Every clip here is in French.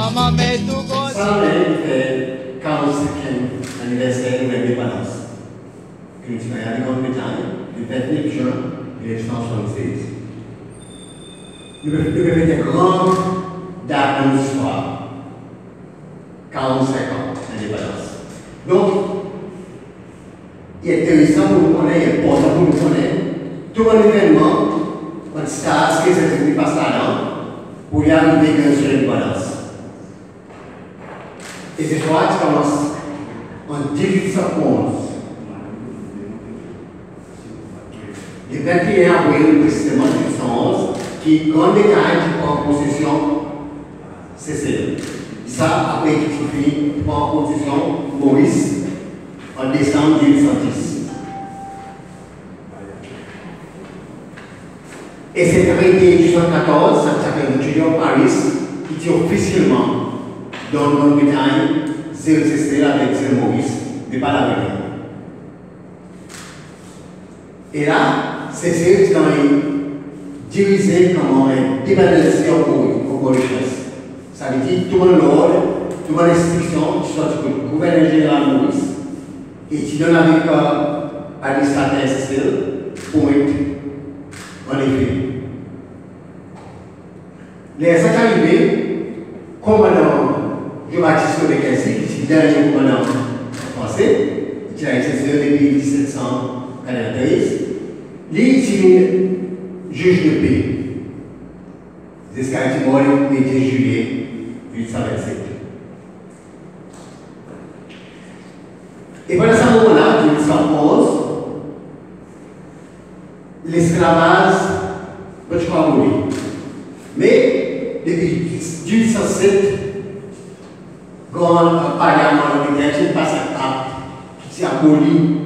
Maman met tout gosse. Ça, il fait 45e anniversaire de l'indépendance. Une expérience de Grande-Bretagne, le 29 juin 1976. Nous avons des grandes dates de l'histoire. 45 ans d'indépendance. Donc, il est intéressant pour nous connaître, il est important pour nous connaître tout un événement, un stage qui s'est passé là-dedans, pour y arriver à l'indépendance. Et cette histoire commence en 1811. Le 21 avril, précisément 1811, qui Grande-Bretagne prend possession Sicile. Ça, après qu'il prend possession Maurice en décembre 1810. Et c'est traité en 1814, ça s'appelle le Treaty of Paris, qui dit officiellement dans la Grande-Bretagne, c'est Sicile avec Sir Maurice, mais pas la même. Et là, Sicile est dirigé comme un dépendancier au Mauritius. Ça veut dire tout le monde, toute l'instruction, soit le gouverneur général Maurice, et qui donne avec l'administrateur Sicile pour être en effet. Les arrivés, commandant Jean-Baptiste Becquercy, qui est le dernier commandant français, qui a exercé depuis 1793, lui est juge de paix. Jusqu'à ce moment le 1er juillet 1827. Et pendant ce moment-là, 1811, l'esclavage peut pas mourir. Mais depuis 1807, quand le Parlement américain passe un acte qui abolit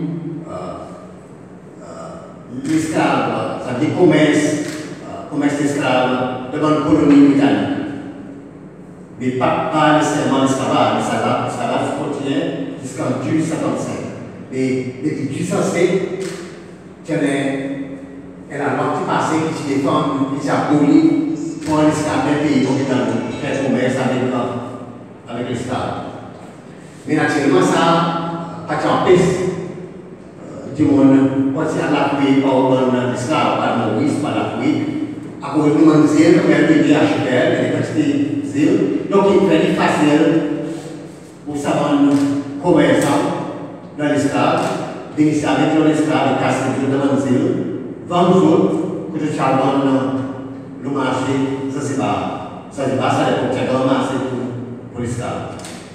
l'esclave, ça veut dire commerce d'esclaves devant une colonie britannique. Mais pas nécessairement l'esclavage, l'esclavage continue jusqu'en 1855. Mais depuis 1807, elle a un loi qui passé qui défend, qui abolit pour l'esclave d'un pays comme faire commerce avec l'esclave. Mais naturellement, ça pas empêche du monde, quand c'est à l'Afrique, par l'esclave, par Maurice, par l'Afrique, à cause de mon zèle, comme elle dit HPL, les quantités zèle. Donc il fait facile pour savoir commerçants dans l'esclave, d'initier avec l'esclave, de casser le demande zèle, vendre aux autres, que je charbonne le marché, ça c'est pas. Ça c'est pas ça, c'est un grand marché pour l'esclave.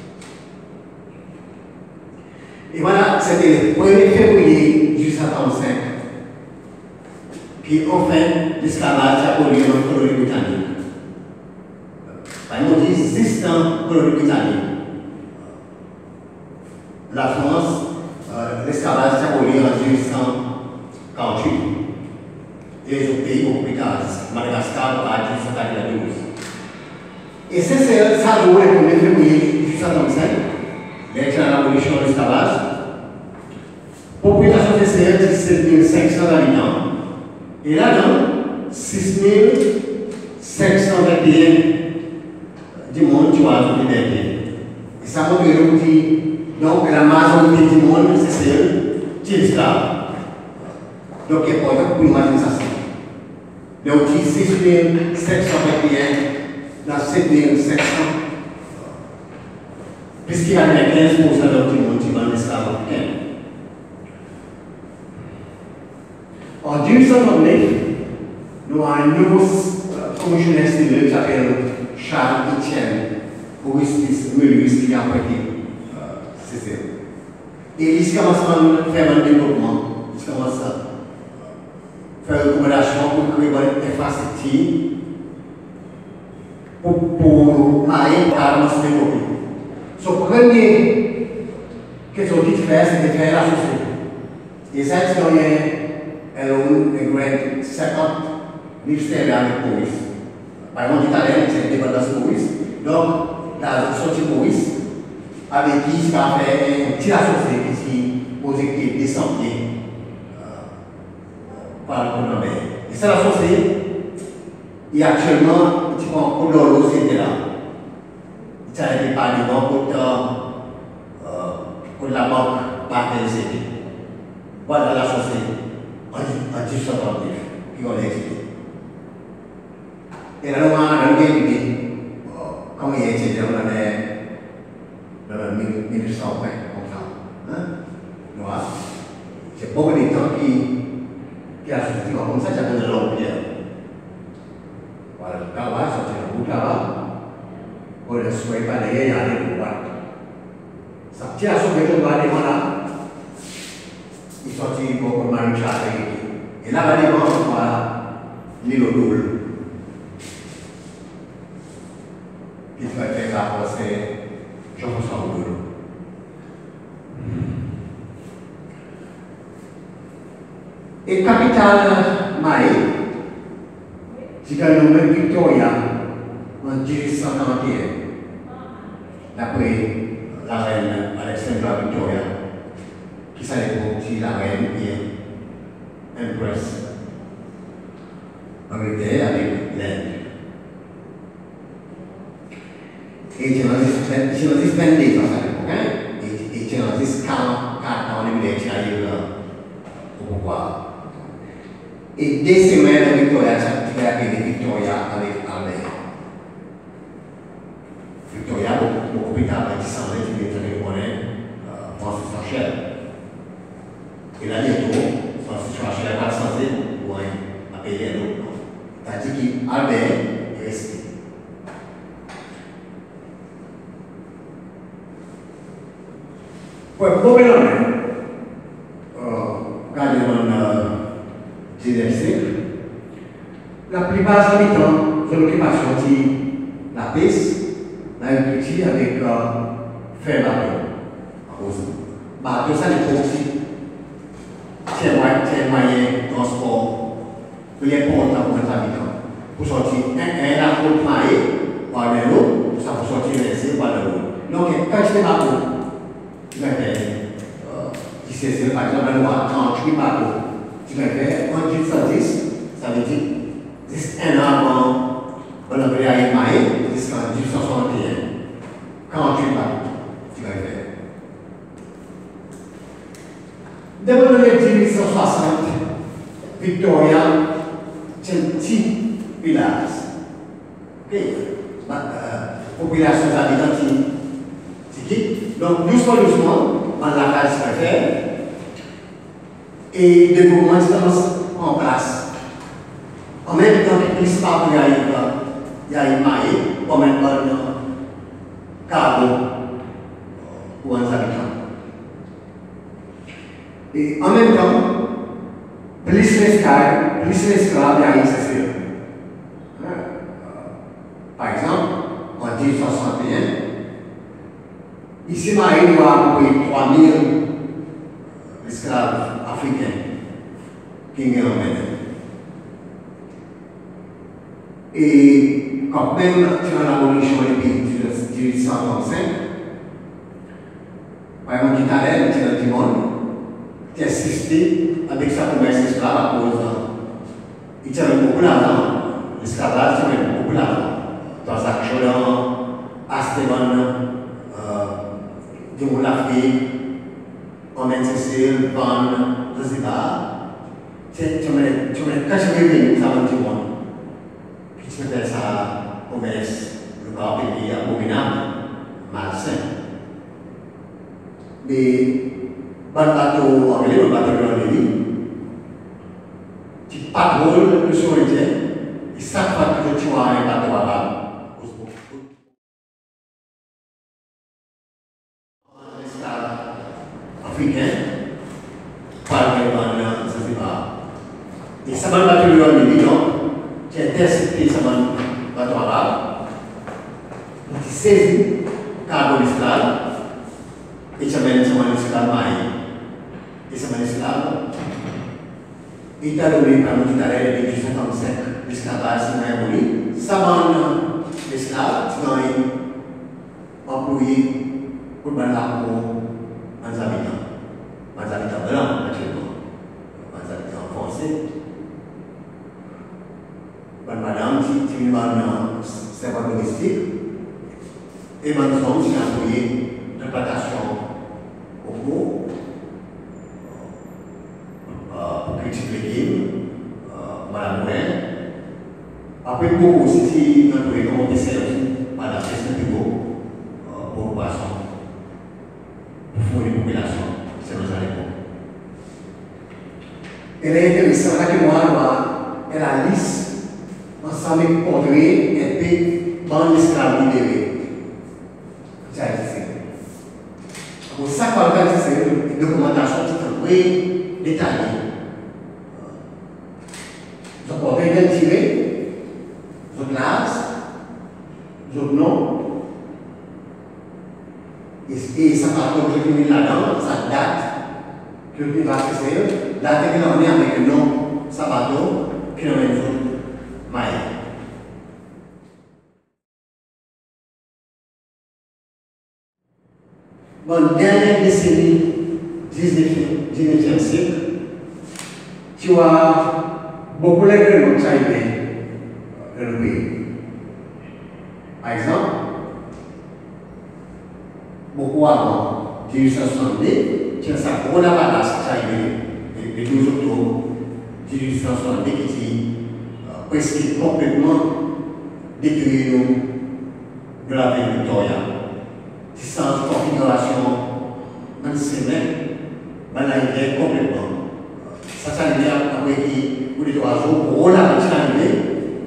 Et voilà, c'était le 1er février 1835. Puis enfin, l'esclavage a aboli dans la colonie britannique. On dit 6 ans colonie britannique. La France, l'esclavage a aboli en 1848. Et les autres pays ont pris Madagascar en 1892. Et c'est ça, le 1er février 1835. Avec l'abolition de l'esclavage, population de 17 500 habitants, et là-dedans, 6 521 du monde qui ont liberté. Et ça montre que donc la majorité du monde, c'est celle qui est esclave. Donc il est important pour imaginer ça. Donc 6 721 dans 7 500. Puisqu'il y a 15% de tout le monde qui va en esclave africain. En 1839, nous avons un nouveau commissionnaire civil qui s'appelle Charles Etienne, Augustus Meulus, qui a prêté Sicile. Et il commence à faire un développement, il commence à faire une recommandation pour créer une infrastructure pour marier carrément se développer. Son premier question qu'il fait, c'est de faire la société. Et ça, c'est un grand 50 ministères avec Maurice. Par exemple, l'Italien, c'est l'indépendance Maurice. Donc, la société Maurice, avec qui il va faire une petite associé qui pose des sentiers par le Colombie. Et ça, l'associé, et actuellement, tu prends pour l'eau, c'était là. ça a été parlé pour la banque par TCP. Voilà la société en 1839 qui ont expliqué. Et là, on a regardé comment il a été dans l'année 1820, comme ça. Hein? C'est beaucoup de temps qui a sorti comme ça, ça donne l'empire. Voilà, là-bas, sorti un bout là-bas. On ne souhaite pas d'ailleurs y aller pour voir. Ça tient à son méthode de aller là. Il sortit pour Marie Charles. Et là-bas, les gens, voilà, l'île au double. Qui va faire la c'est Jean-François Boulot. Et capitale Maï, c'est qu'elle nommé Victoria en 1841, d'après la reine Alexandra Victoria, qui s'est aussi la reine et Empress Angleterre avec l'Inde. Et il y a 10 pendés dans cette époque, et il y a 10 4 ans de militaire au pouvoir. Et dès ces semaines, Victoria s'est appelée Victoria avec Albert. Victoria, beaucoup plus tard, qui s'en est, qui est Francis Rachel. Et là, bientôt, Francis Rachel va changer pour appeler un autre nom. C'est-à-dire qu'Albert est resté. Pour le moment, regardez le 19e siècle, la plupart des habitants de l'occupation de la piste, l'agriculture avec faire bateau. Bateau, ça n'est pas aussi. C'est un moyen de transport plus important pour les habitants. Pour sortir la route maillée, par l'eau, ça pour sortir les par l'eau. Donc, quand je fais bateau, tu vas faire, par exemple, on a 38 bateaux. Tu vas faire 1810, ça veut dire 10 ans avant, on a pris à Maï, jusqu'en 1861. 48 bateaux, tu vas faire. Depuis le 1860, Victoria, c'est un petit village. Ok? Population d'habitants qui donc, doucement, on la case préfère. Et de gouvernements en place. En même temps que les parents y a une maille, comme un cargo pour les habitants. Et en même temps, plus l'esclave, il y a une cession. Par exemple, en 1861, ici, Maï doit avoir 3000 esclaves africains qui sont emmenés. Et quand même, dans l'abolition des pays de 1835, par exemple, l'Italie, qui est dans le monde, qui a assisté avec sa commerce esclave à cause il y avait beaucoup d'argent. L'esclavage, il y avait beaucoup d'argent. Transactions, Astéban, de l'Afrique, en Sicile, en Zanzibar. Tu me caches bien, ça va du monde. Puis tu fais ça commerce, le corps pays abominable, malsain. Mais, le bateau anglais, le bateau de l'Angleterre, tu patrouilles le Soritien, et chaque fois que tu as un bateau arabe, africain, par le Zanzibar. Et ça m'a battu le Angleterre, qui a intercepté ça m'a bateau arabe, qui saisit cargo d'esclave, et ça m'a l'esclave maï. Et ça m'a l'esclave. Il a donné par le Italie depuis 1855, l'esclavage, c'est m'a aboli. Ça m'a l'esclave, qui a employé pour le habitants. Les habitants blancs, naturellement. Les habitants français. Madame, qui est une servante domestique, Et maintenant, j'ai envoyé une plantation au cours pour cultiver les légumes, madame Noël. Après, beaucoup aussi, on a comment desservi madame Pesnetigo pour le poisson, pour fournir une population, c'est nos aliments. Elle est intéressante, là que moi, elle a liste, ensemble avec André, et puis, dans l'esclave libéré. J'ai dit, pour ça, quand on a dit, c'est une documentation qui est très détaillée. Donc, on va identifier votre classe, votre nom, et ça va être obligé là-dedans, ça date que le va faire, la technologie avec le nom Sabato, qui est le même jour, Maïa. Dans la dernière décennie 19e siècle, tu as beaucoup d'éléments qui arrivent dans le pays. Par exemple, beaucoup avant 1870, tu as ça pour la balance qui arrive le 12 octobre 1870 qui dit presque complètement détruit de la ville Victoria. Sans configuration, même si c'est là, complètement. Ça, ça veut dire après qui, pour les oiseaux, pour la petite arrivée,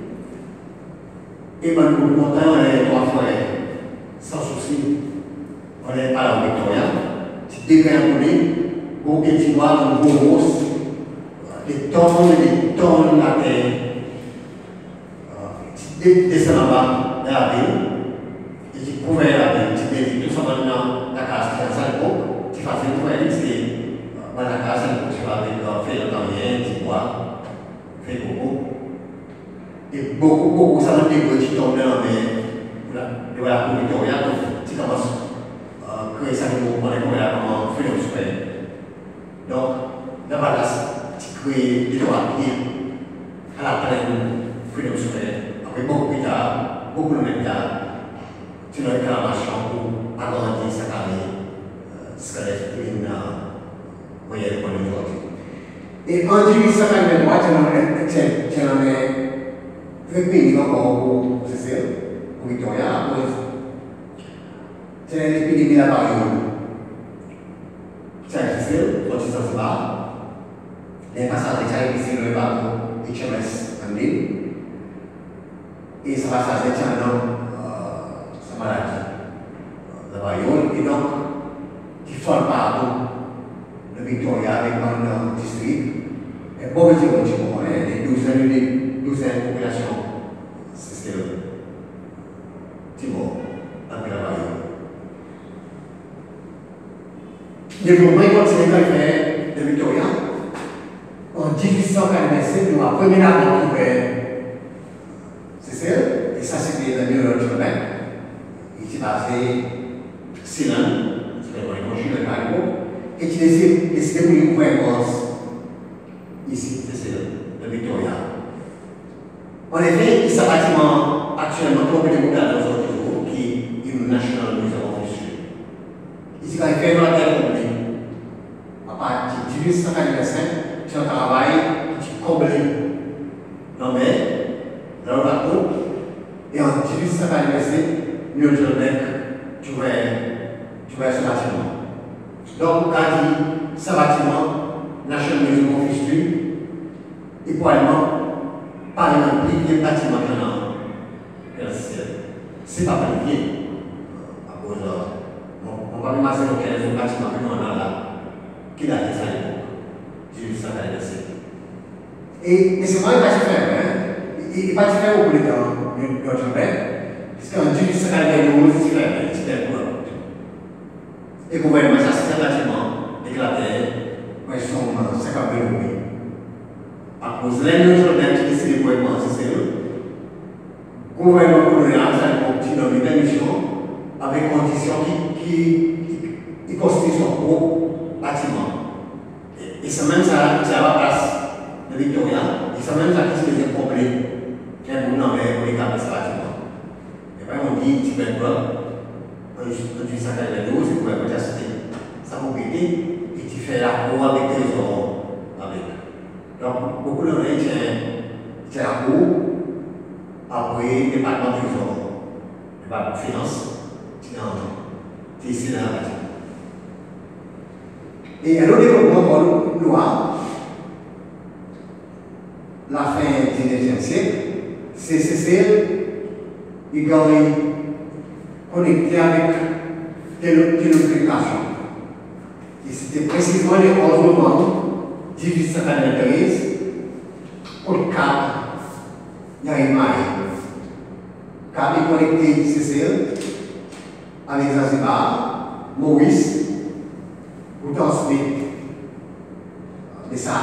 et ben pour le montant, on est 3 fois sans souci. On n'est pas là au Victoria. Tu dégraines pour que tu vois un gros rousse, des tonnes et des tonnes de la terre. Tu descends là-bas, dans la ville. Tu couvrais la ville, tu dédies tout ça dans la case qui est à l'époque, tu fais une fois, c'est dans la case, tu vas avec faire le temps, tu bois, fais beaucoup. Et beaucoup, ça va être des tombent dans la mer, de la cour Victoria, donc tu commences à créer ça pour comment faire le super. Donc, dans la place, tu crées des droits à pied, à la plaine, faire le super. Après, beaucoup plus tard, beaucoup de plus tard, tu as une réclamation pour agrandir sa carrière scolaire et une moyenne pour aujourd'hui. Et en 1853, tu en as fait pays encore pour Cécile, pour Victoria, à cause de l'épidémie de la variole. Tu as Cécile, quand tu s'en vas, les passages de Cécile, le bateau HMS Andy, et ça va s'arrêter dans maladie, la variole, et donc, qui forme partout le Victoria avec un district, et beaucoup de gens des douzaines de populations, c'est ce Timor, avec la variole. Le développement continue à faire de Victoria. En 1847, nous avons la première année ouverte, c'est ça, et ça c'était le New York Québec. Qui basé Ceylan, c'est le consul de Caribou, et qui décide pour une cohérence ici, c'est le Victoria. En effet, il y a un bâtiment actuellement complètement dans nos autres jours qui est une National Museum of History. Ici, quand il fait dans la terre complète, à partir de 1885, tu as un travail qui est complet. Non mais, dans le bateau, et en 1885, New York, tu vois ce bâtiment. Donc, on a dit, ce bâtiment, National Museum of History, et probablement, par exemple, les bâtiments qu'on a, c'est pas planifié. À cause de. On va imaginer quel est le bâtiment qu'on a là, qui date de ça l'époque. J'ai vu ça dans le passé. Et c'est vraiment pas différent, il n'est pas différent au bout de temps, New York. Parce qu'en 1891, c'est différent. Et le gouvernement, ça c'est un bâtiment éclaté, mais ils sont 50 000 roupies. À cause de l'année qui décide pour penser, c'est le gouvernement colonial, ça a une permission avec condition qui construit son propre bâtiment. Et c'est même ça qui a la place de Victoria, et c'est même ça qui se faisait complet. Qui est pour nommer pour les cas de ce bâtiment. On dit Tibet Club, 1892, c'est pour la cité. Ça m'a été, et tu fais la cour avec tes ors. Donc, beaucoup de gens tiennent la cour, après, département trésor, département finance, tu es ici dans la partie. Et alors, développement noir, la fin du 19e siècle, c'est celle qui est connecté avec télécommunication. Et c'était précisément les 11 novembre 1893 au Cap Yaïmaï. Cap est connecté CCL avec Zanzibar, Maurice, pour transmettre message.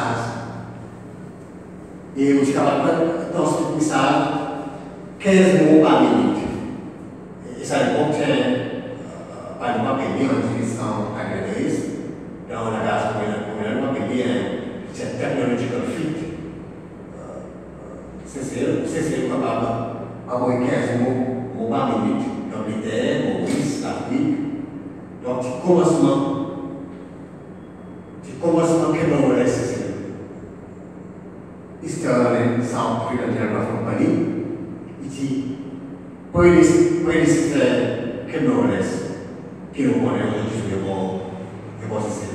Et vous êtes capable de transmettre le message 15 mots par minute. Et ça dépend par exemple, payer en 1893, dans la base pour la loi payer cette technological fit. C'est capable d'avoir 15 mots par minute. L'Angleterre, Maurice, l'Afrique. Donc, du commencement que l'on laisse, c'est Sterling Sound Frequency Company. Il dit, pour les systèmes que l'on laisse, qui nous connaît aujourd'hui sur le bon système.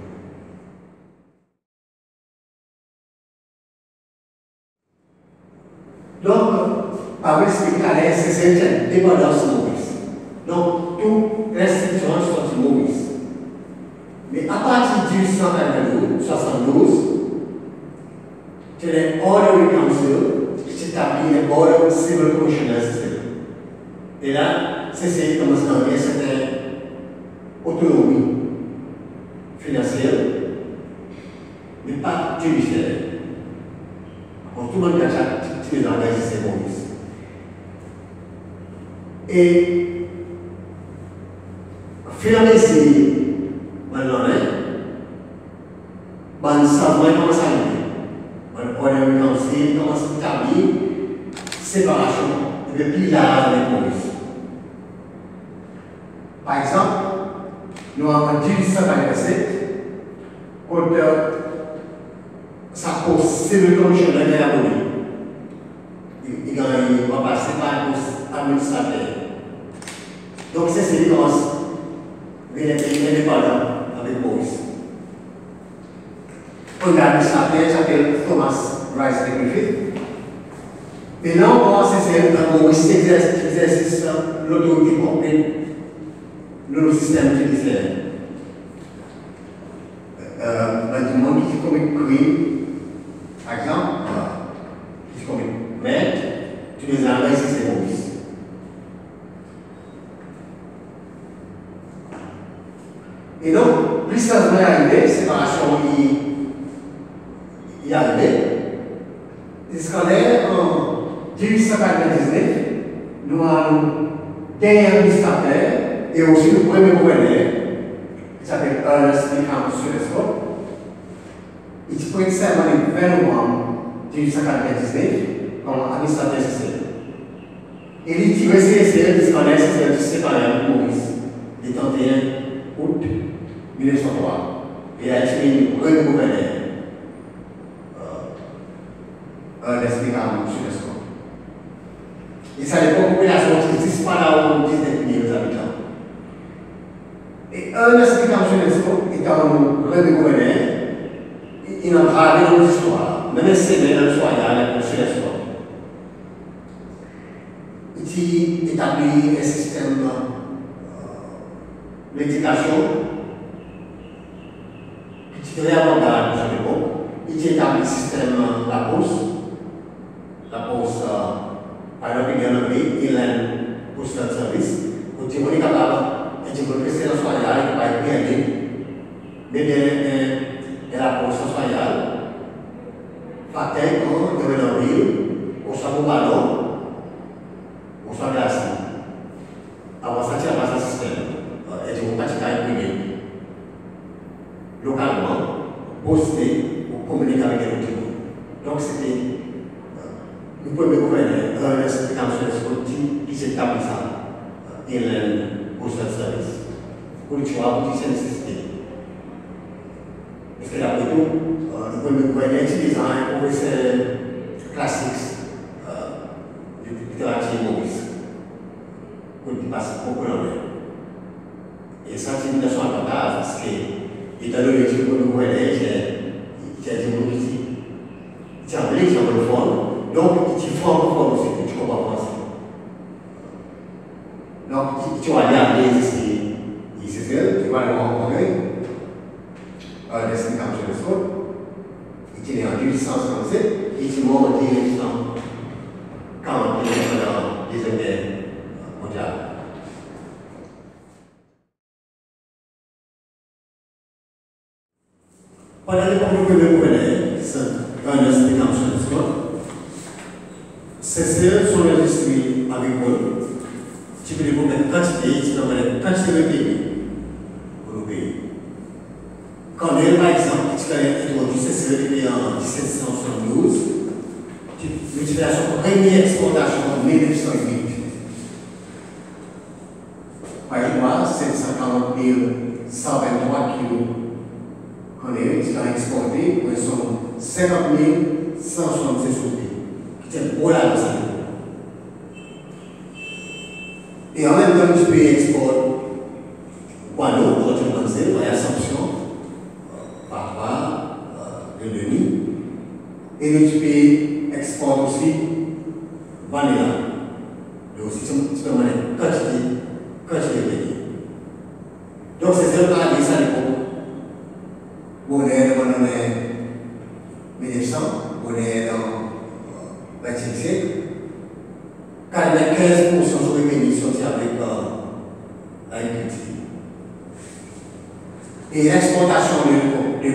Donc, par expliquer à l'aise, c'est une dépendance Maurice. Donc, toute restriction sont sur Maurice. Mais à partir de 1872, c'est les Order Council qui s'établit les Border Civil Commissioner System. Et là, c'est commence à avoir une certaine autonomie financière, mais pas judiciaire. Donc, tout le monde a déjà engagé ses Maurice. Et finalement, maintenant, le savant commence à arriver. Le Council commence à établir séparation de pillage avec Maurice. Par exemple, nous avons dit 1827, quand ça pose civil commissioner de la police. Il va passer par un poste administrateur. Donc, c'est ce qui commence à être indépendant avec Maurice. L'administrateur s'appelle Thomas Rice Griffith. Et là, on commence à essayer de Maurice exerce l'autorité complète de nos systèmes judiciaires. Du monde qui commet crime, par exemple, qui commet meurtre, tu les envoies ici, c'est Maurice. Et donc, l'histoire est arrivée, séparation il y a arrivé. Et ce qu'on est en 1899, nous avons des administrateurs et aussi le premier gouverneur qui s'appelle Ernest Nickham Suresco. Il se prête serment le 20 novembre 1899 comme administrateur social. Et il dit que c'est ce qu'on est, c'est le séparé de Maurice, le 31 août 1903. Et il a été le premier gouverneur. L'explication sur le score. Et ça dépend de la population qui existe pas là où 19 000 habitants. Et un explication sur le score, étant le gouverneur, il a gravé dans l'histoire, même si dans l'histoire, il y a sur le score. Il établit un système d'éducation qui est très abordable à l'époque. Il établit le système de la poste. La poste, par exemple, il y a un pays, il a un poste de service. Donc, on est capable de dire que c'est la soignale qui va être bien libre. Mais la poste soignale, fait qu'on devait dans la ville, on soit au ballon, on soit glacé. Avant ça, il y a pas de système. Et on va pas imprimé. Localement, posté pour communiquer avec les autres. Donc, c'était le premier gouverneur, Ernest Nickham Suresco, qui s'établit ça. Il postal service. Pour le choix, pour cette nécessité. Parce que d'après tout, nous pouvons utiliser un professeur classique de littérature Maurice pour qu'il passe beaucoup d'années. Et ça, c'est une notion avantage parce que, étant donné que nous pouvons aider, il y a des mots qui c'est un blé qui est en bonne forme, donc il faut en bonne forme aussi, que tu comprends français. Donc, tu vas aller ici, tu vas le rencontrer, des symptômes sur le sol, il est en 1857, et tu montes en 1840, dans les guerres mondiales. Pendant l'époque que nous connaissons, Ernest Beckham sur le sport, ces serres sont enregistrées agricoles. Tu peux les mettre quantité, tu peux mettre quantité de pays pour le pays. Quand elle, par exemple, tu as introduit ces serres depuis en 1772, l'utilisation première exportation en 1908. Par exemple, 740 123 kilos. Quand elle est exportée, ils sont 50 176 qui tiennent pour la santé. Et en même temps, tu peux exporter Guano, quand tu penses, il y a sanction, parfois, de Denis. Et tu peux exporter aussi Vanilla. Mais aussi, tu peux demander quantité de pays. Donc, c'est ça qu'on a dit ça à l'époque. On est dans 1900, on est dans 20e siècle. 15% sur les pays sont avec l'agriculture. Et l'exportation de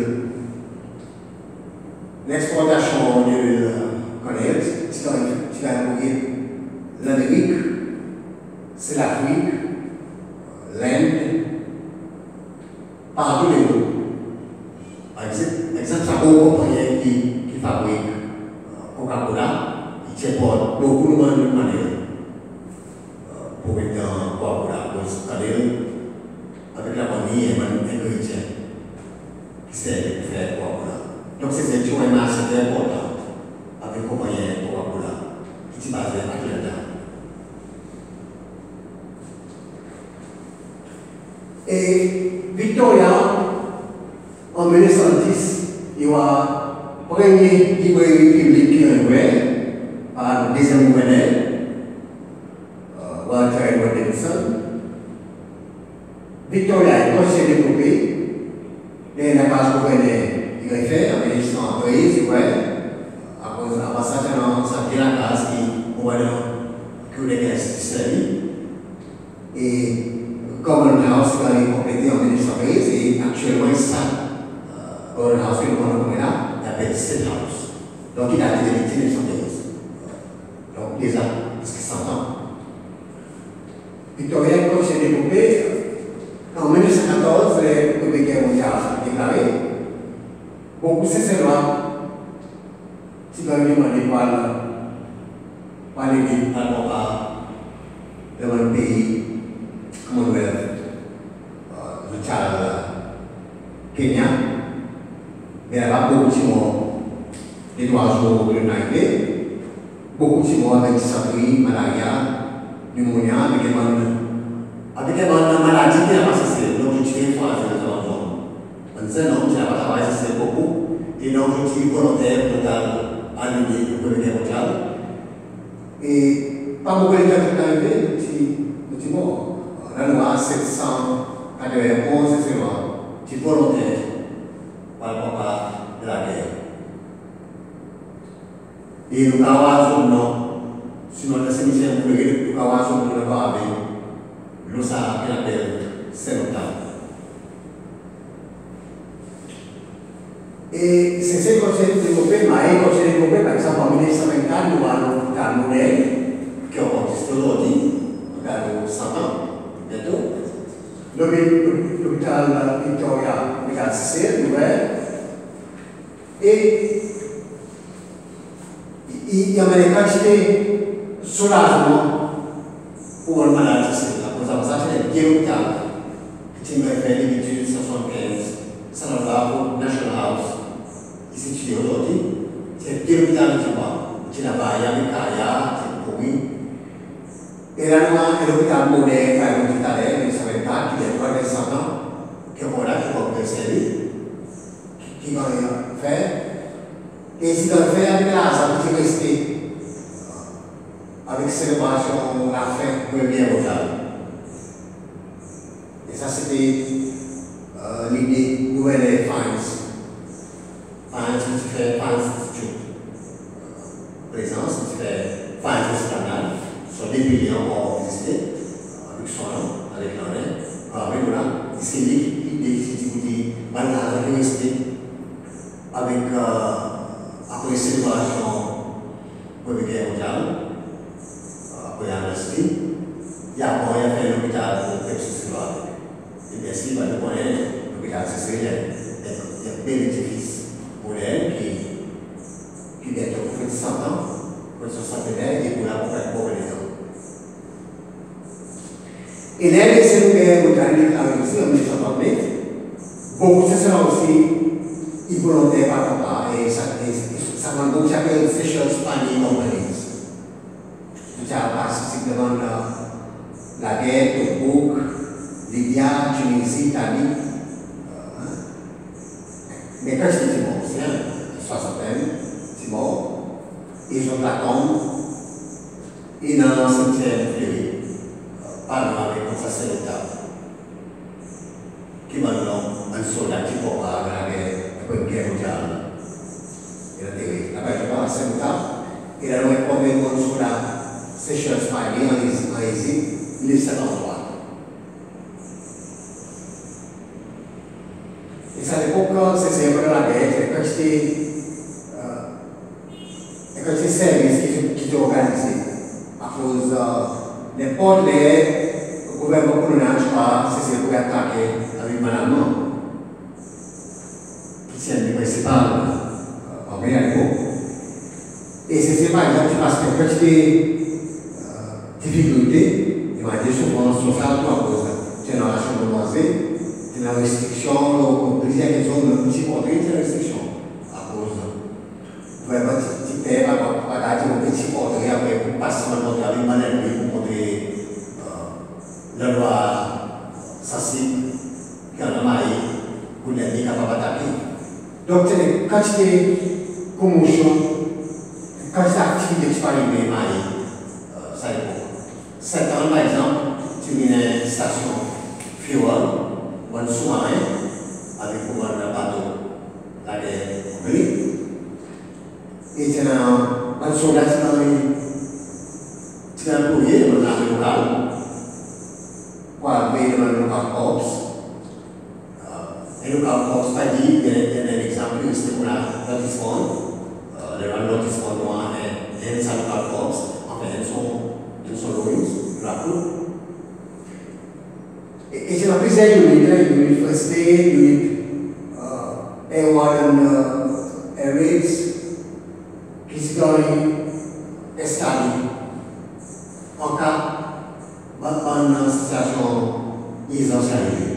l'huile connaître, tu vas envoyer l'Amérique, c'est l'Afrique, l'Inde, partout les mondes. Par exemple, c'est un gros compagnie qui fabrique Coca-Cola, qui importe beaucoup de manières pour mettre en Coca-Cola. Avec la vanille et un ingrédient qui sert à faire Coca-Cola. Donc, c'est un marché très important avec la compagnie Coca-Cola qui est basée à Atlanta. Et Victoria, en 1910, il y a la première librairie publique qui est ouverte par le deuxième gouverneur, Walter Edward Davidson. Victoria est aussi développée. Et la base gouverneur, il est fait en 1913, à cause de la passage dans sa ville à case qui va dans les caisses de et Government House qui a été complété en 1913 et actuellement ça. Government House que nous connaissons là, il appelle State House. Donc il a été débuté en 1913. Donc déjà, parce que 100 ans. Victoria, comme s'est développé, en 1914, le Première Guerre mondiale a déclaré. Beaucoup de ces lois, si vous avez demandé par l'Église, dans un pays, Commonwealth, le Tchad, Kenya, mais il y a beaucoup de morts, les 3 jours de l'humanité, beaucoup de morts avec dysenterie, malaria, pneumonia, avec des maladies qui n'ont pas cessé. Donc, je tiens fois à faire un enfant. On disait non, tu n'as pas travaillé, c'est beaucoup. Et donc, je suis volontaire pour allumer le Première Guerre mondiale. Et pas beaucoup de gens qui sont arrivés, je suis mort. La loi 791, c'est une loi. Je suis volontaire par rapport à la guerre. Et nous avons un nom, sinon, le Saint-Michel, nous avons un nom avec l'OSA qui appelle Saint-Octave. Et c'est ce qu'on s'est développé, par exemple, en 1924, nous avons l'hôpital modèle qui existe aujourd'hui, dans 100 ans, bientôt. L'hôpital Victoria, l'hôpital Cécile, ouvert. Et il y a des quantités de soulagement pour le malade. C'est la cause de ça, l'hôpital, qui m'a fait l'étude 75, ça n'a pas pour National House, qui est situé aujourd'hui. C'est l'hôpital qui n'a pas, il y a des carrières, oui. Et là, nous avons l'hôpital moderne, par exemple, tout à l'heure, mais ça va être pas, qui est 300 ans, qui est là, qui va observer, qui va faire. Et si on fait avec la qui est resté, avec célébration, la fin, première mondiale. Et ça, c'était l'idée nouvelle Finance. Finance, qui fait Finance Institute. Présence, qui fait Finance Canal. Sur des millions ont existé, avec son nom, avec l'année. Avec voilà, c'est l'idée qui dit, voilà, qui est resté, avec après célébration, première guerre mondiale. Après l'industrie, il y a moyen de faire l'hôpital pour faire ce que et bien sûr, nous connaissons l'hôpital sicilien. Il y a des bénéfices pour elle qui bientôt fait 100 ans, pour son centenaire et pour la pour les gens. Et là, les sénégalais mondiales avec aussi en 1930, beaucoup de ça aussi involontaire par rapport et ça m'a beaucoup s'appelle Fisher Spanish Companies. Qui a participé devant la guerre, Tobruk, Libya, Tunisie, Italie. Mais quand c'est mort, c'est un soixantaine, c'est mort. Ils ont la tombe, et dans un cimetière fleuri, parlant avec un sacerdotat, qui m'a donné un soldat qui pour la guerre mondiale. Il a dit, la guerre mondiale, c'est un soldat, il a donné combien de soldats. Seychelles Spiny en Égypte, il est 73. Et ça l'époque, c'est vraiment la guerre, quand j'étais service qui était organisé. À cause n'importe le gouvernement colonial, je crois, c'est pour attaquer avec Madame, qui tient le principal en réalité. Et c'est par exemple parce que quand j'étais difficulté, il m'a dit souvent sociale à cause de génération de loisirs, de la restriction, plusieurs questions de petit portrait de restriction à cause de vraiment petit père à un petit portrait après pour passer dans le avec manière pour montrer la loi sensible qui en a maillé pour l'ennemi capable d'attaquer. Donc quand j'étais commotion, quand j'étais activité expérimentée maillé, ça dépend. 7 ans, par exemple, tu viens à une station fuel, un sous-marin, avec un bateau, la guerre Hongrie. Et tu as un soldat qui est employé dans l'armée locale, pour arriver dans le local corps. Et le local corps, pas dit, il y a un exemple, c'est pour la lotissement, le lotissement noir et un local corps, enfin, ils sont loin, la cour. Et c'est la plusieurs unités, first aid, unit air warden, air raids, qui se donnent installés en cas d'une situation essentielle.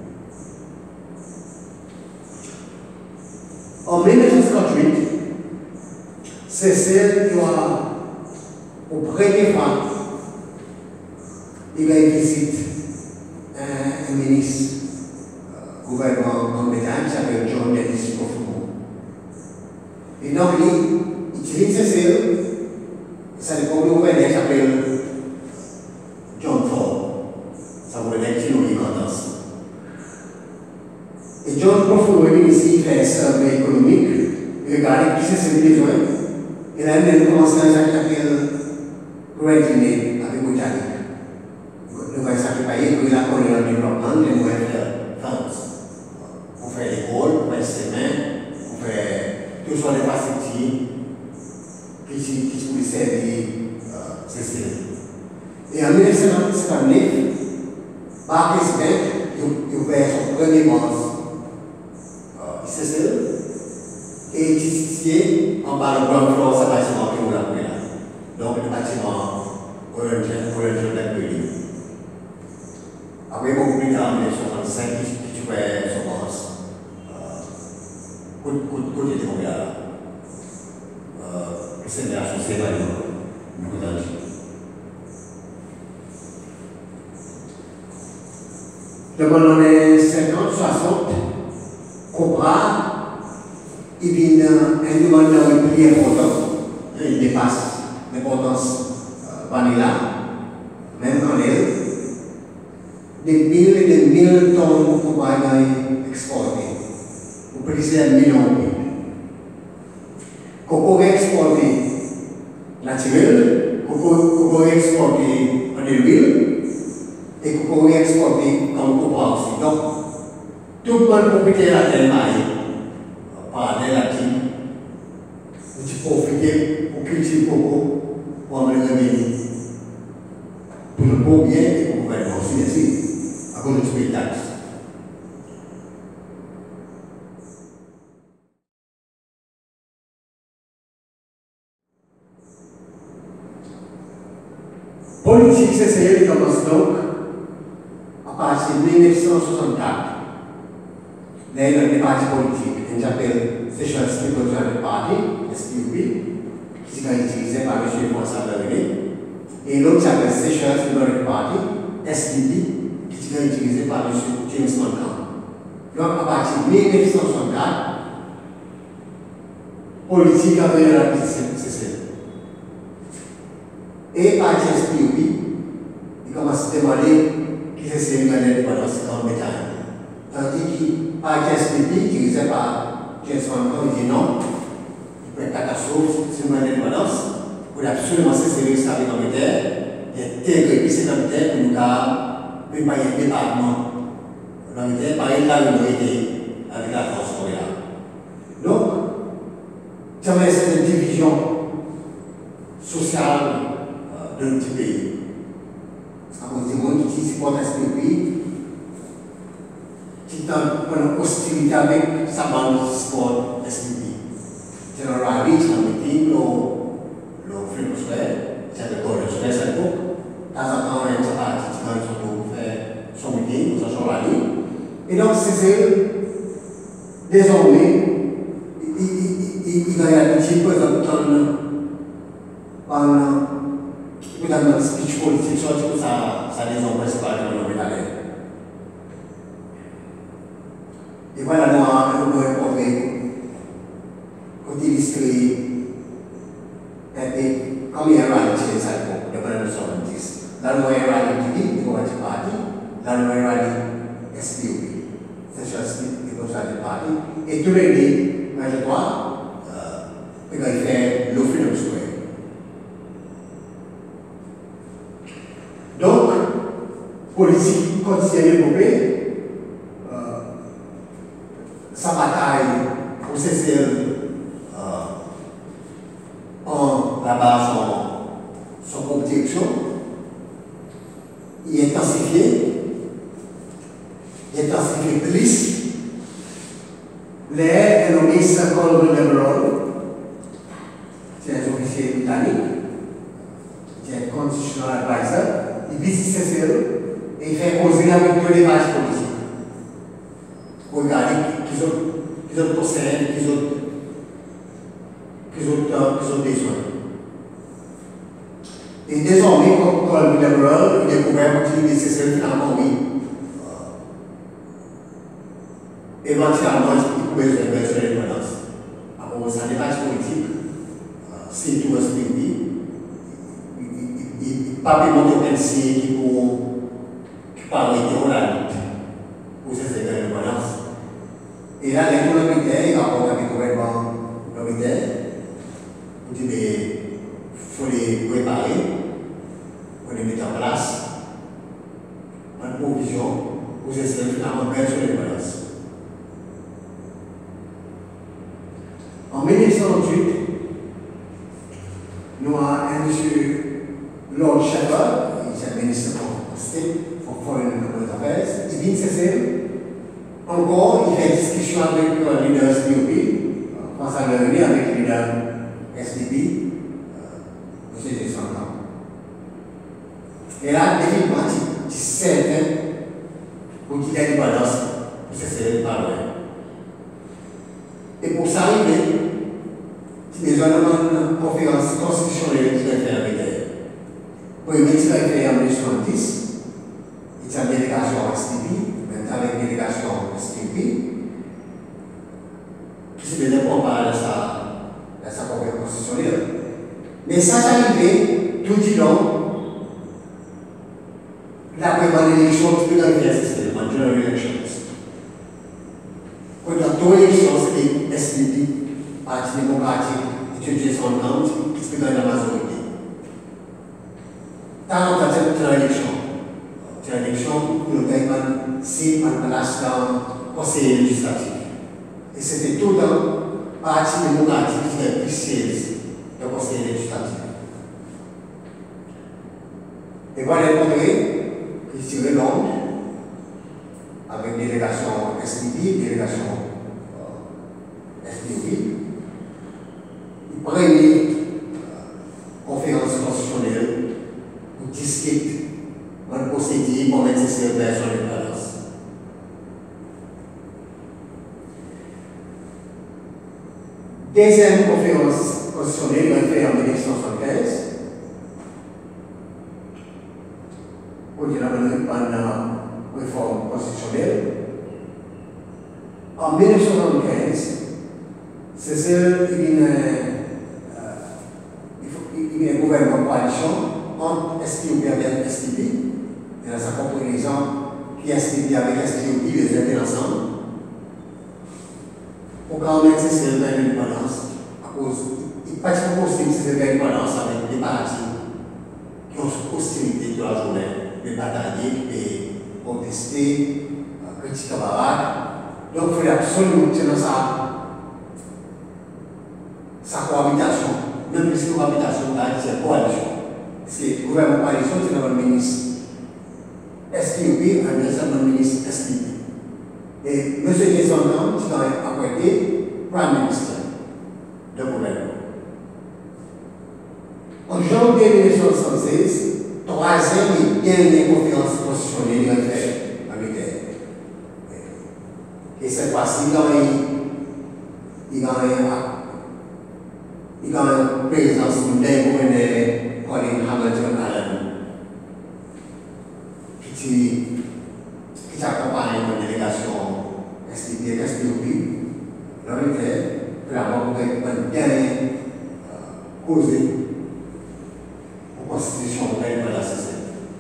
En 1958, c'est celle qui a, au premier fois, il a une visite un ministre gouvernement en Bretagne qui s'appelle John Dennis Kofumo. Et donc, il utilise ce sel, ça dépend du gouverneur qui s'appelle John Ford. Ça veut dire qu'il y a une tendance. Et John Kofumo est ici, il fait un survey économique, il regarde qui c'est ses besoins. Et là, il commence à s'appeler Granting avec Britannique. Le va s'accompagner de la colonial développement, les moyens de France. On fait l'école, on fait le chemin, on fait tout ce les facilités qui pouvaient servir ces systèmes. Et en 1959, par président, il a ouvert son premier boss, et il est situé en bas de ground floor, ce bâtiment qui est là. Donc le bâtiment Orangeville. Après, beaucoup plus tard, en 1965, qui jouait son commence. Côté de Montréal. C'est la chose, c'est pas nous avons dit. Dans les 50, 60, Cobra, il vient un demandeur plus important. Il dépasse l'importance vanilla, même en elle. Des mille et des mille tonnes de Cobra exportées. Pour plusieurs millions. Coco exporté naturel, coco exporté en huile et coco exporté comme copra aussi. Donc, tout le monde profite à tel maille par des latines. Vous profitez pour cultiver coco pour en revenir. Pour le beau bien et pour le gouvernement aussi, à cause du spectacle. Politique, c'est celle qui commence donc à partir de 1964. Là, il y a des partis politiques, on appelle Social People Party, SPUP, qui est utilisé par M. François Lavené, et l'autre s'appelle Social People Party, SDP, qui est utilisé par M. James Montcalm. Donc, à partir de 1964, politique avait la PCC. Et par SPUP, il commence à demander qui c'est l'indépendance en métal. Tandis que par SPUP, utilisé par James Montcalm, il dit non, il peut être catastrophe sur l'indépendance, pour absolument cesser le stade militaire, et intégrer le système militaire pour nous préparer le département militaire, par la minorité avec la France coréenne. Donc, il y avait cette division sociale de notre pays. À cause des gens qui supportent ce pays, qui ont une hostilité avec sa bande qui supporte ce pays. C'est un rallye, c'est un meeting, le film scolaire, c'est le corps scolaire à l'époque. De temps en temps, on a une partie qui va faire son meeting, son rallye. Et donc, c'est désormais, il va y avoir des choses dans le speech politique, surtout ça raison principale de l'hôpital. Et voilà, nous avons rencontré, côté illustré, combien de rallyes chez les Alpes, de 1970. Là, nous avons un rallye du Ligue, du Parti, là, nous avons un rallye SPUP, Social People Party, et tous les deux, je crois, il va faire le Freedom Square. Donc, politique continue à développer sa bataille pour cesser là-bas son direction. Il est intensifié plus. Les nommés Colonel Lebrun, c'est un officier britannique, c'est un constitutional advisor. Il visite ses cellules et il fait causer avec tous les pages politiques. Pour regarder qu'ils ont conseillé, qu'ils ont besoin. Et désormais, comme Colonel Lebrun, il est couvert pour utiliser ses cellules finalement, oui. Éventuellement, il pouvait faire l'indépendance. Alors, ça dépasse politique, c'est tout ce pays. Pas de aucun signe qui parle de la lutte pour ces indépendances. Et là, les militaires, ils rapportent avec le gouvernement militaire, pour dire qu'il faut les préparer, pour les mettre en place, en provision, pour ces finalement bien sur l'indépendance. En 1908, nous avons un monsieur Lord Shepherd, il est ministre of State for Foreign and Affairs, il vient de cesser. Encore, il fait discussion avec le leader SPUP, François Lavené, avec le leader SDP, M. Descendant. Et là, définitivement, il certain pour qu'il y ait une balance pour cesser par loin. Et pour ça arriver, si les gens demandent une conférence constitutionnelle qui va faire avec elle, premier qui va faire en 1970, il y a une délégation STP, même avec une délégation STP, qui se dépend pas de sa conférence constitutionnelle. Mais ça, c'est arrivé tout du long. La première élection, tu peux gagner un système, en general elections. Quand toute élection, c'était SPP, Parti démocratique, et son compte, qui peut gagner la majorité. Tant que tu as une élection, pour le gagnement, c'est en place dans le conseil législatif. Et c'était tout le Parti démocratique qui était plus siège du conseil législatif. Et voilà le congrès. Il tirait long avec délégation SPP, délégation SPP. Il prenait conférence constitutionnelle pour discuter dans le procédé pour mettre ces personnes en balance. Deuxième conférence constitutionnelle va faire en 1975. Pour qu'il y ait une réforme constitutionnelle. En 1975, c'est celle qui il y a un gouvernement de coalition entre SPOP et STP. Il y a sa propre élection qui est STP avec SPOP, les étaient ensemble. Pour quand même c'est celle de l'indépendance, à cause, il n'est pas possible que c'est l'indépendance avec des partis qui ont hostilité de la journée. Les batailler et contester, critiquer camarades. Donc, il faut absolument tenir sa cohabitation. Même plus que cohabitation, c'est coalition. C'est le gouvernement coalition, c'est notre ministre SPP, un deuxième ministre SPP. Et M. Descendant, qui a apprêté Prime Minister de gouvernement. En janvier 1976, troisième et dernière conférence constitutionnelle avec elle. Et cette fois-ci, il y a une présence d'un gouverneur Colin Hamilton Allen qui accompagne une délégation SPP et SPOP. Avec elle, vraiment, pour une dernière causée pour la Constitution de la société.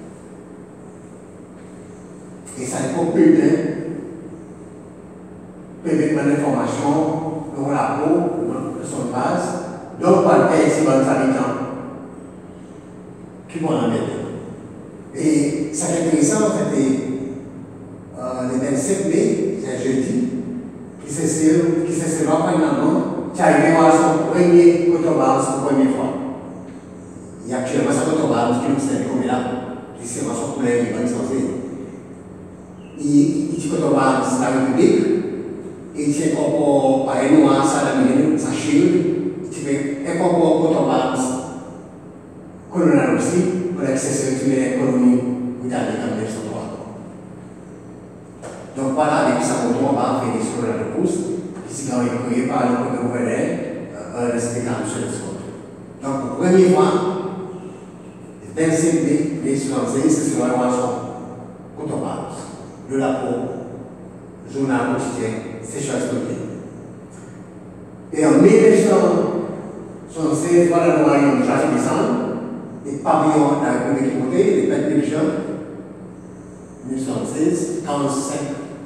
Et ça est complété, permet l'information, le rapport de son base, donc par le pays de habitants qui vont en mettre. Et ça qui est intéressant, c'était le 27 mai, c'est un jeudi, qui s'est finalement, qui a arrivé à son premier autobus pour la première fois. Il y a actuellement sa autobus qui nous sert comme là, qui s'est son collègue qui va dispenser. Il dit que l'autobus c'est la République, et il tient encore par un noir, sa lamine, sa shield, il fait un encore autobus colonial aussi, pour l'accès de l'économie britannique en 1903. Donc voilà, avec sa moto, on va faire des scolaires de pouce, qui s'est créé par le gouverneur, respectant M. Scott. Donc, pour la première fois, le 25 mai 1976, c'est sur la relation autobus, le rapport, journal quotidien, c'est chose de Et en 1976, voilà le royaume de Jacques Descendre, les pavillons de la République qui montaient, les fêtes de Michel, 1916, 45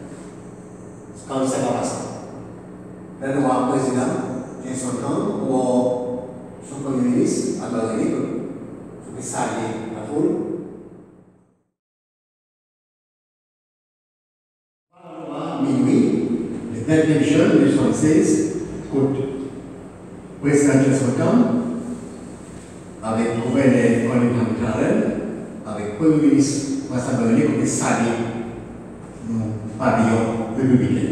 à passer. Le roi président, j'ai son temps, pour son premier ministre, à Marguerite, pour que ça aille la foule. Minuit, le 29 juin 1916, écoute, président Johnson, avec le gouverneur Colin Hamilton, avec le premier ministre Vincent Barnier, pour que ça aille le pavillon républicain.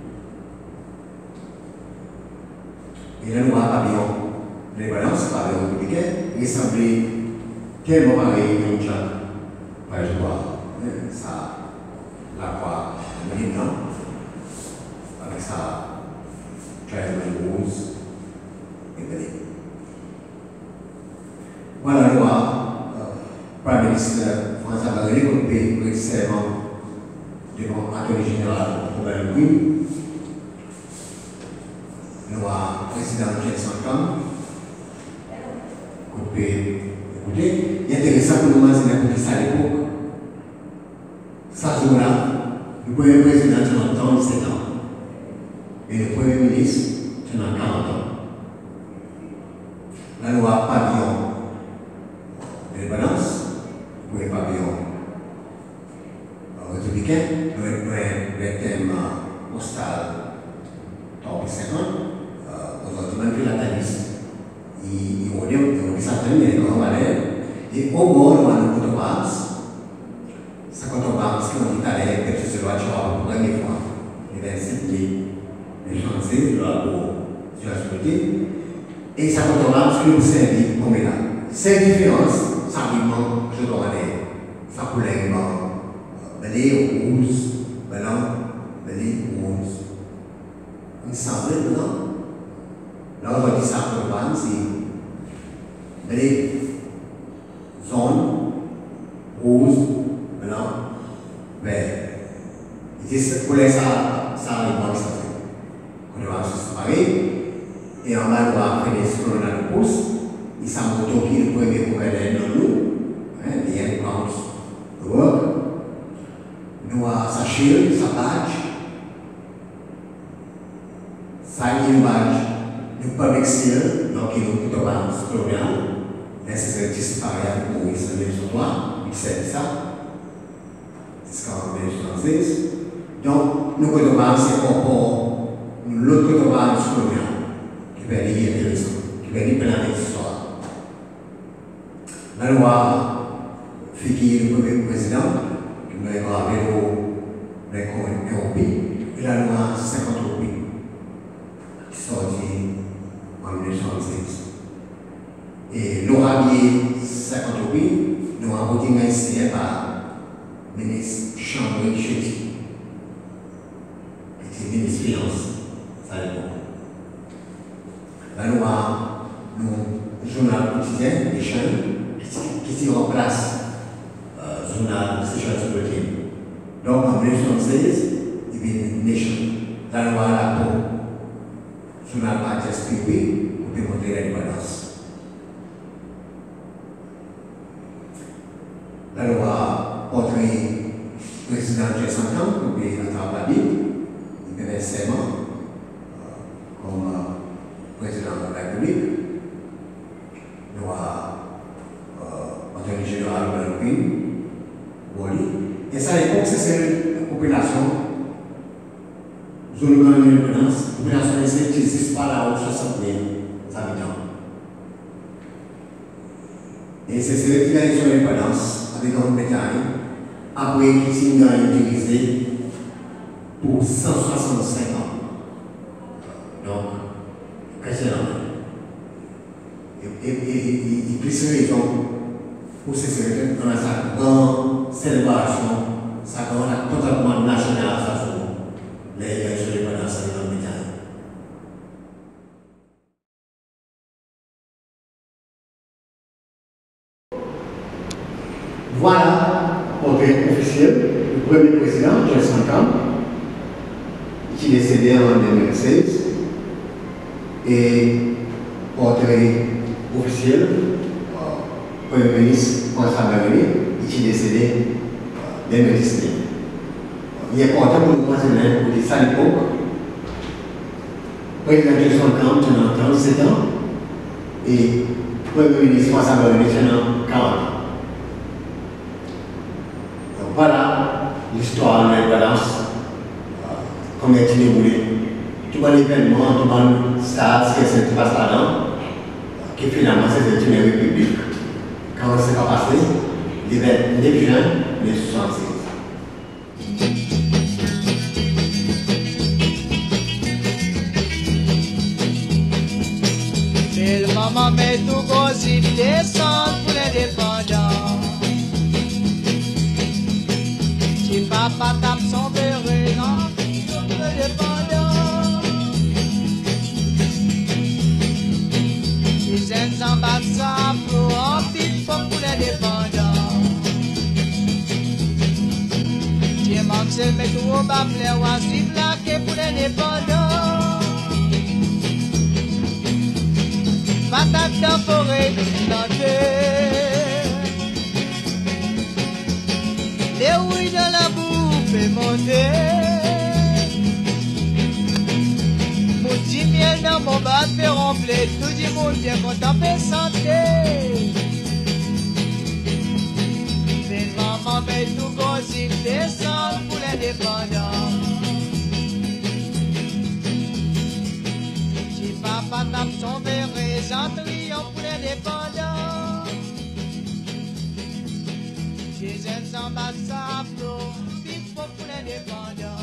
Et le noir pavillon de l'indépendance, pavillon républicain, ressemblait tellement à une Jacques, par exemple, ça, la croix non, avec sa triangle rose et bleu. Voilà le Prime Minister François Bayrou qui peut précisément devant l'Atelier général pour le Louis. Le président Jackson Kang qui peut écouter. Il est intéressant pour nous mentionner pour ça à l'époque. Ça jour-là, le premier président a 37 ans et le premier ministre a 40 ans. La loi pavillon de balance, pour les pavillons républicains, le thème postal top 50, aujourd'hui, il la talis. Il y a des certains, mais il y a des valeurs. Et au bord, on a le coup de base. Ça compte en bas, parce qu'on dit à l'air, que ce soit pour la première fois. Les 27 les Français, sur la sécurité. Et ça compte en bas, parce que nous servit comme là. Ces différences, ça vraiment, je dois aller. Ça coulait belé, rouge, blanc, belé, rouge. Il semble maintenant. Là, on va dire ça pour le bas, c'est belé, zone, rouge, blanc, vert. Et c'est pour ça, ça arrive à ça. On va se séparer. Et en bas, on va faire des scrolls dans le pouce. Il semble que le premier pour aller dans nous. The end comes the work. Nous avons sa shield, sa badge. Sa badge, le public seal, donc il nous coûte pas colonial. Nécessaire de séparer avec Maurice le même sur toi. Il sait ça. Jusqu'en 1916. Donc, nous coûtons pas, c'est encore l'autre coûte pas colonial qui va dire intéressant, qui va dire plein d'histoires. La loi fait qu'il y ait le premier président, qui nous a gravé au record européen, et la loi 50 européen, qui sortit en 1916. Et l'orabier 50 européen, nous avons été initié par le ministre Chambry Chetty, qui était ministre des Finances à l'époque. La loi, nous, journal quotidien, les chaînes, qui remplace le journal Seychelles Bulletin. Donc en 1916, il y a une nation. La loi la peau, journal Digest privé, pour démontrer l'indépendance. La loi portrait le président Jackson Kang, qui est notre Bible, il fait serment comme président de la République. Loi Atelier général de la Queen, et ça, à l'époque, c'est une population, zone de l'indépendance, population qui existe par la haute 60 000 habitants. Et c'est celle qui a eu son indépendance avec Grande-Bretagne, après qui s'est utilisé pour 165 ans. Donc, précédemment. Et plus de raisons pour ces célébrations dans sa grande célébration, sa grande totalement nationale, ça joue les indépendances de Grande-Bretagne. Voilà, portrait officiel du premier président, Jackson Kang, qui est décédé en 2016, et portrait officiel, Premier ministre François Bayrou, qui est décédé en 2019. Il est important pour nous mentionner, pour dire ça à l'époque, le président Jackson Kang a 37 ans, et le Premier ministre François Bayrou a 40 ans. Donc voilà l'histoire de l'indépendance, comme elle est déroulée. Tout un événement, tout un stade, ce qui se passe là-dedans, qui finalement c'est une république. Quand c'est pas passé, les 29 juin 1976. Maman met tout gossip descend pour les dépendants. papa tape son béret, non, pour l'indépendant. Les jeunes ambassades pour un petit peu pour l'indépendant. J'ai manqué le métro au bas, les oasis plaqués pour l'indépendant. Patate dans forêt, les rouilles dans la bouffe et monter. Mon petit miel dans mon bas fait remplir. Tout le monde bien content fait santé. Mais maman met tout gros, il descend pour l'indépendant. Si papa tape son béret, j'en triomphe pour l'indépendant. Les jeunes ambassades, il faut pour l'indépendant.